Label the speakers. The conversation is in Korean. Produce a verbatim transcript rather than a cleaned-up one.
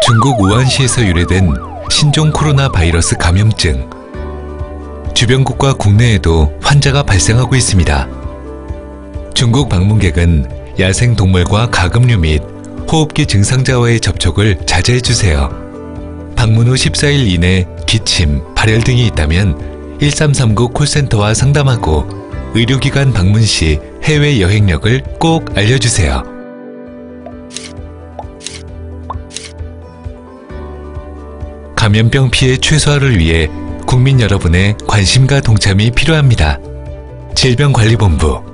Speaker 1: 중국 우한시에서 유래된 신종 코로나 바이러스 감염증. 주변국과 국내에도 환자가 발생하고 있습니다. 중국 방문객은 야생동물과 가금류 및 호흡기 증상자와의 접촉을 자제해주세요. 방문 후 십사 일 이내 기침, 발열 등이 있다면 일삼삼구 콜센터와 상담하고 의료기관 방문 시 해외 여행력을 꼭 알려주세요. 감염병 피해 최소화를 위해 국민 여러분의 관심과 동참이 필요합니다. 질병관리본부